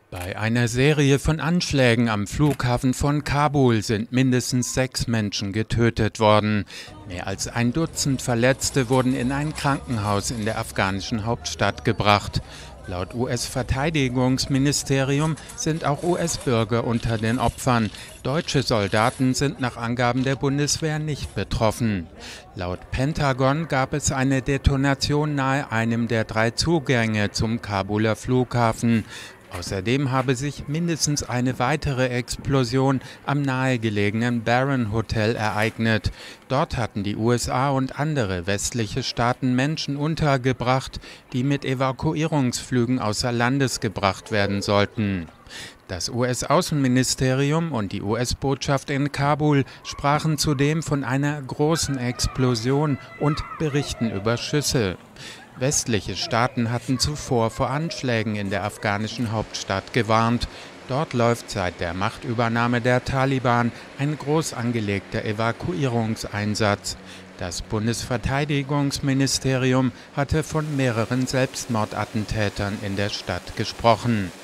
Bei einer Serie von Anschlägen am Flughafen von Kabul sind mindestens 6 Menschen getötet worden. Mehr als ein Dutzend Verletzte wurden in ein Krankenhaus in der afghanischen Hauptstadt gebracht. Laut US-Verteidigungsministerium sind auch US-Bürger unter den Opfern. Deutsche Soldaten sind nach Angaben der Bundeswehr nicht betroffen. Laut Pentagon gab es eine Detonation nahe einem der 3 Zugänge zum Kabuler Flughafen. Außerdem habe sich mindestens eine weitere Explosion am nahegelegenen Barron Hotel ereignet. Dort hatten die USA und andere westliche Staaten Menschen untergebracht, die mit Evakuierungsflügen außer Landes gebracht werden sollten. Das US-Außenministerium und die US-Botschaft in Kabul sprachen zudem von einer großen Explosion und berichten über Schüsse. Westliche Staaten hatten zuvor vor Anschlägen in der afghanischen Hauptstadt gewarnt. Dort läuft seit der Machtübernahme der Taliban ein groß angelegter Evakuierungseinsatz. Das Bundesverteidigungsministerium hatte von mehreren Selbstmordattentätern in der Stadt gesprochen.